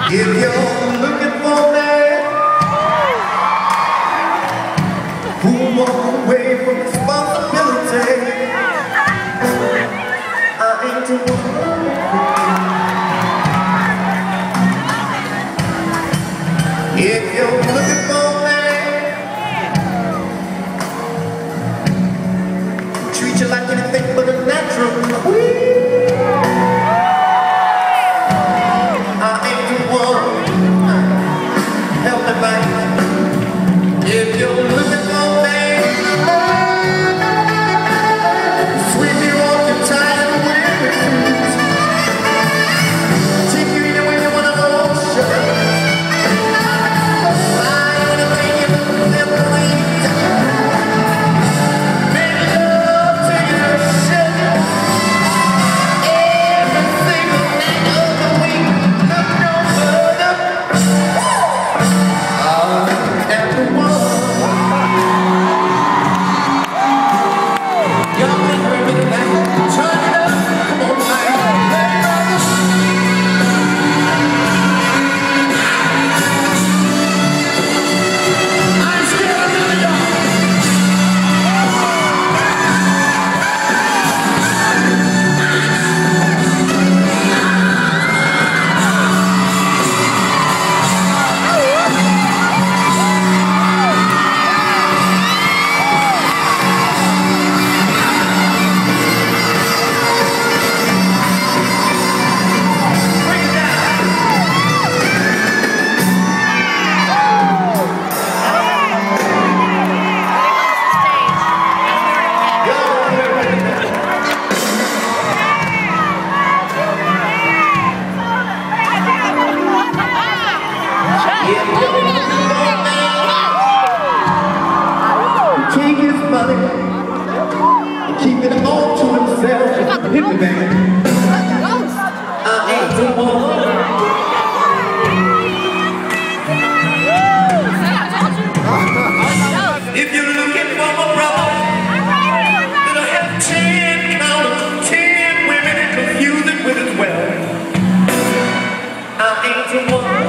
If you're looking for that who walk away from responsibility, I ain't the one. If you're looking for that treat you like anything but a natural queen, if you're looking for me, sweep you off your tired wings, take you anywhere you wanna go, sugar. Fly anywhere you never leave. Make love to you, sugar. Every single night of the week. Look no further. Take his money and keep it all to himself. Hippie band. I ain't the one. If you're looking for a brother that'll have 10 count 10 women and confuse it with his wealth, I ain't the one.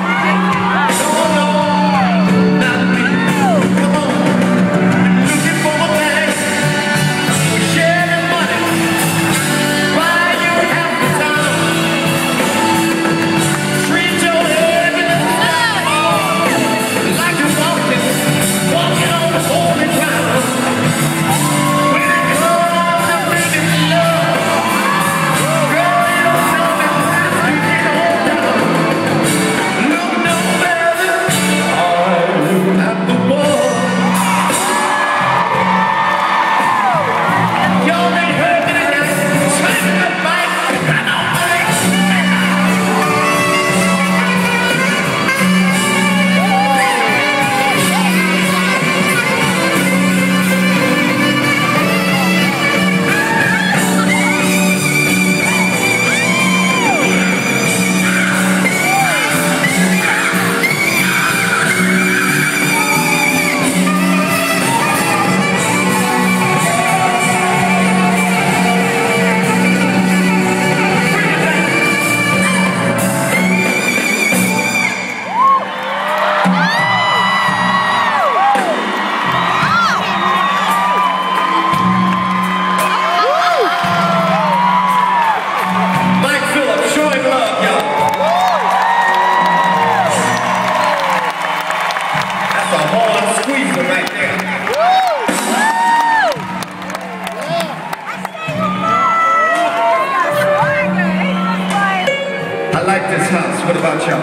I like this house. What about y'all?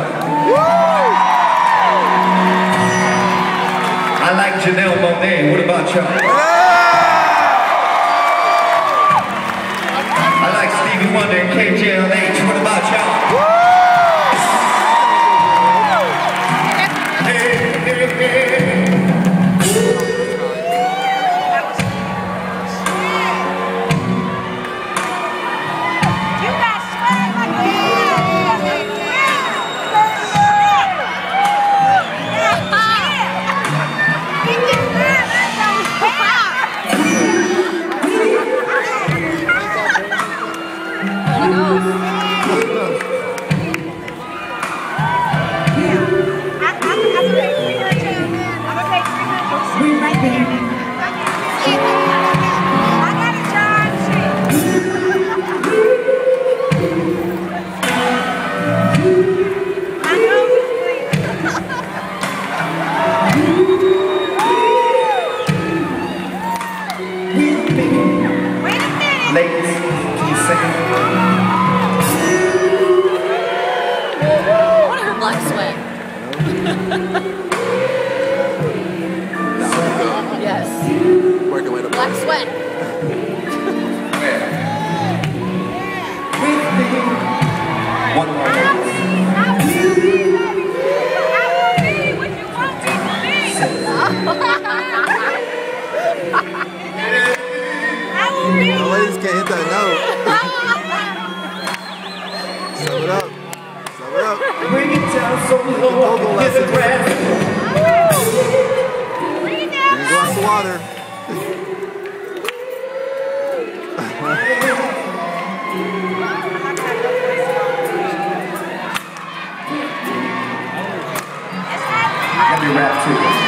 I like Janelle Monáe. What about y'all? I like Stevie Wonder and KJLH. What about y'all? Oh, Ladies, can you sing? I want to hear Black Sweat. Yes. Working with Black Sweat. One more. The ladies can't hit that note. Sum it up. Sum it up. Bring it down so low I can hear the grass. Drink a glass of water. Let me rap too.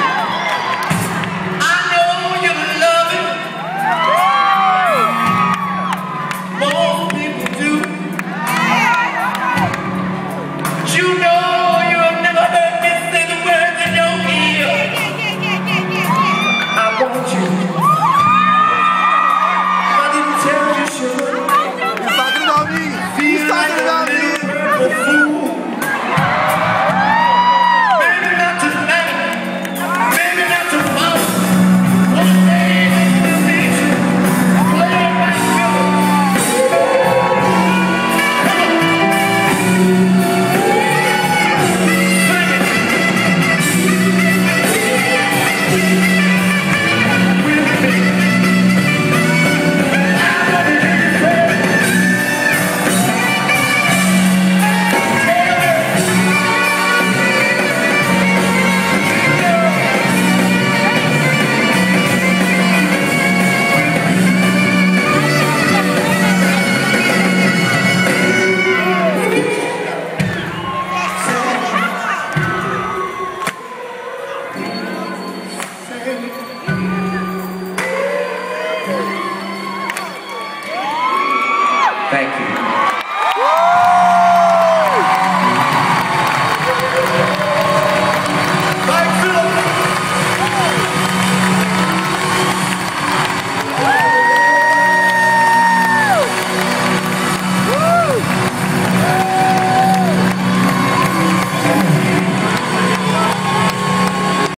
Thank you.